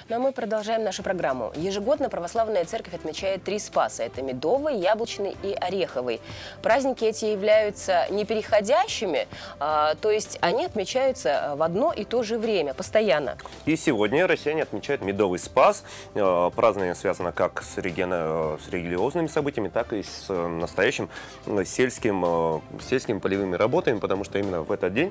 Ну а мы продолжаем нашу программу. Ежегодно православная церковь отмечает 3 Спаса. Это Медовый, Яблочный и Ореховый. Праздники эти являются непереходящими, то есть они отмечаются в одно и то же время, постоянно. И сегодня россияне отмечают Медовый Спас. Празднование связано как с религиозными событиями, так и с настоящим сельскими полевыми работами, потому что именно в этот день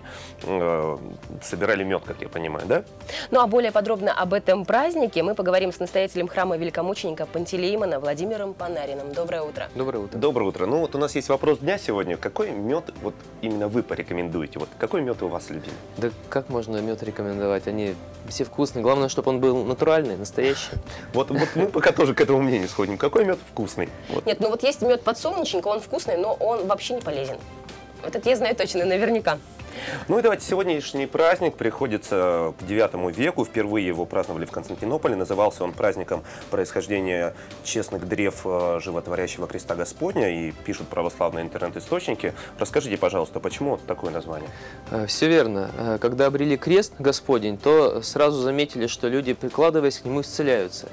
собирали мед, как я понимаю, да? Ну а более подробно об этом празднике мы поговорим с настоятелем храма великомученика Пантелеимона Владимиром Панариным. Доброе утро. Доброе утро. Доброе утро. Ну вот у нас есть вопрос дня сегодня. Какой мед вот именно вы порекомендуете? Вот какой мед у вас любимый? Да как можно мед рекомендовать? Они все вкусные. Главное, чтобы он был натуральный, настоящий. Вот мы пока тоже к этому мнению сходим. Какой мед вкусный? Вот. Нет, ну вот есть мед подсолнечника, он вкусный, но он вообще не полезен. Этот я знаю точно, наверняка. Ну и давайте, сегодняшний праздник приходится к IX веку. Впервые его праздновали в Константинополе. Назывался он праздником происхождения честных древ животворящего креста Господня. И пишут православные интернет-источники. Расскажите, пожалуйста, почему вот такое название? Все верно. Когда обрели крест Господень, то сразу заметили, что люди, прикладываясь к нему, исцеляются.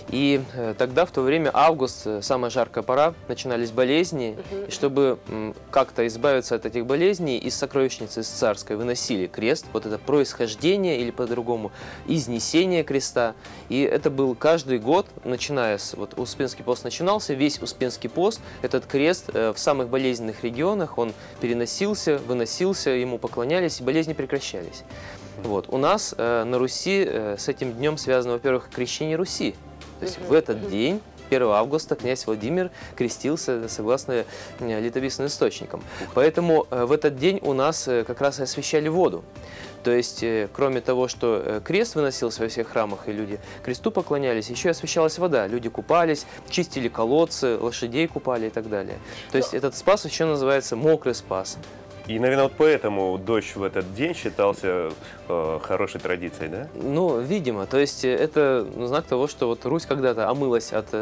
И тогда, в то время, август, самая жаркая пора, начинались болезни. И чтобы как-то избавиться от этих болезней, из сокровищницы царской выносили крест, вот это происхождение или по-другому изнесение креста. И это был каждый год, начиная с, вот Успенский пост начинался, весь Успенский пост, этот крест в самых болезненных регионах, он переносился, выносился, ему поклонялись, и болезни прекращались. Вот. У нас на Руси с этим днем связано, во-первых, крещение Руси. То есть в этот день, 1 августа, князь Владимир крестился согласно летописным источникам. Поэтому в этот день у нас как раз и освящали воду. То есть, кроме того, что крест выносился во всех храмах, и люди кресту поклонялись, еще и освящалась вода. Люди купались, чистили колодцы, лошадей купали и так далее. То есть, этот спас еще называется мокрый спас. И, наверное, вот поэтому дождь в этот день считался хорошей традицией, да? Ну, видимо. То есть это знак того, что вот Русь когда-то омылась от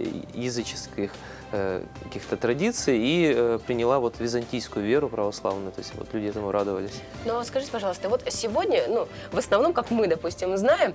языческих каких-то традиций и приняла вот византийскую веру православную. То есть вот люди этому радовались. Ну, скажите, пожалуйста, вот сегодня, ну, в основном, как мы, допустим, знаем,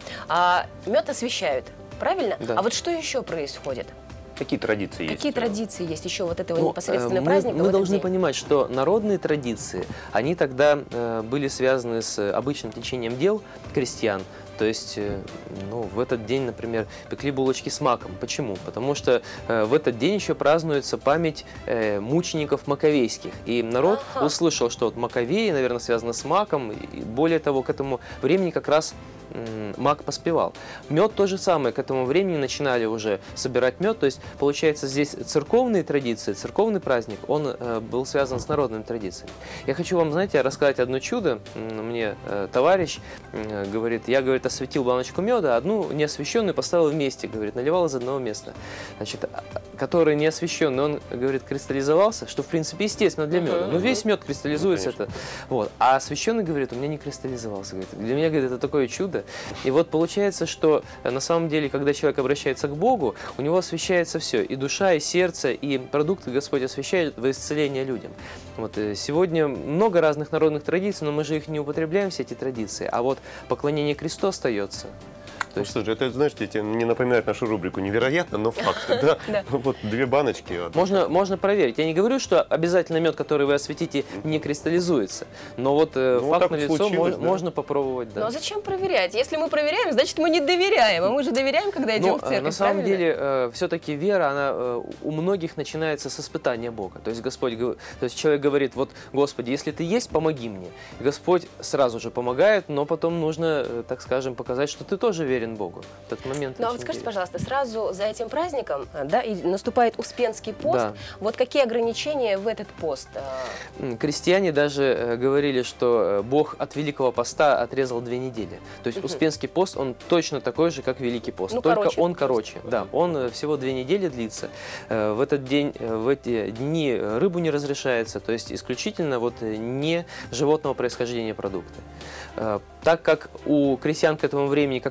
мед освещают, правильно? Да. А вот что еще происходит? Какие традиции есть? Какие традиции есть еще вот этого непосредственно мы праздника? Мы должны понимать, что народные традиции, они тогда были связаны с обычным течением дел крестьян. То есть, ну, в этот день, например, пекли булочки с маком. Почему? Потому что в этот день еще празднуется память мучеников маковейских. И народ услышал, что вот Маковеи, наверное, связано с маком. И более того, к этому времени как раз мак поспевал. Мед то же самое. К этому времени начинали уже собирать мед. То есть, получается, здесь церковные традиции, церковный праздник, он был связан с народными традициями. Я хочу вам, знаете, рассказать одно чудо. Мне товарищ говорит, я, говорит, осветил баночку меда, одну неосвещенную поставил вместе, говорит, наливал из одного места. Значит, который неосвещенный, он, говорит, кристаллизовался, что, в принципе, естественно для меда. Ну, весь мед кристаллизуется. Ну, вот. А освещенный, говорит, у меня не кристаллизовался. Говорит. Для меня, говорит, это такое чудо. И вот получается, что на самом деле, когда человек обращается к Богу, у него освещается все. И душа, и сердце, и продукты Господь освещает во исцеление людям. Вот. Сегодня много разных народных традиций, но мы же их не употребляем, все эти традиции. А вот поклонение кресту остается. Ну что же, это, знаете, не напоминает нашу рубрику «Невероятно, но факты». Да? Вот 2 баночки. Можно проверить. Я не говорю, что обязательно мед, который вы осветите, не кристаллизуется. Но вот факт налицо, можно попробовать. Да. Ну а зачем проверять? Если мы проверяем, значит мы не доверяем. А мы же доверяем, когда идем в церковь. На самом деле, все-таки вера, она у многих начинается с испытания Бога. То есть человек говорит, вот, Господи, если Ты есть, помоги мне. И Господь сразу же помогает, но потом нужно, так скажем, показать, что ты тоже верен Богу. В этот момент. Ну а вот скажите, пожалуйста, сразу за этим праздником, да, и наступает Успенский пост. Да. Вот какие ограничения в этот пост? Крестьяне даже говорили, что Бог от Великого поста отрезал 2 недели. То есть Успенский пост, он точно такой же, как Великий пост. Ну, только он короче. Да, он всего 2 недели длится. В этот день, в эти дни рыбу не разрешается, то есть исключительно вот не животного происхождения продукты. Так как у крестьян к этому времени как раз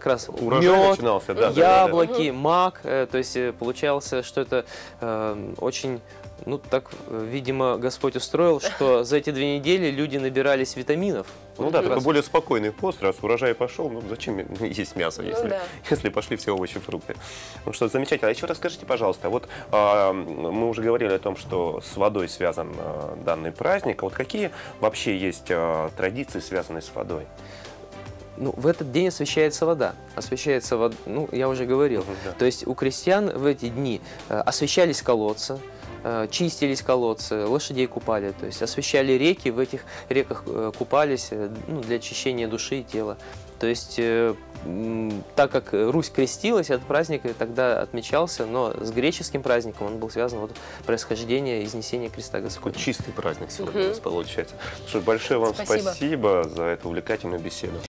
урожай мед, начинался, да, яблоки, мак. То есть получалось, что это очень... Ну, так, видимо, Господь устроил, что за эти 2 недели люди набирались витаминов. Ну да, такой более спокойный пост, раз урожай пошел, ну зачем есть мясо, если пошли все овощи, фрукты. Ну что, замечательно. А еще расскажите, пожалуйста, вот мы уже говорили о том, что с водой связан данный праздник. А вот какие вообще есть традиции, связанные с водой? Ну, в этот день освящается вода. Освящается вода, ну, я уже говорил. Да. То есть у крестьян в эти дни освещались колодцы, чистились колодцы, лошадей купали, то есть освещали реки, в этих реках купались, ну, для очищения души и тела. То есть, так как Русь крестилась, этот праздник тогда отмечался, но с греческим праздником он был связан вот происхождение изнесения креста Господня. Такой чистый праздник сегодня у нас получается. Большое вам спасибо за эту увлекательную беседу.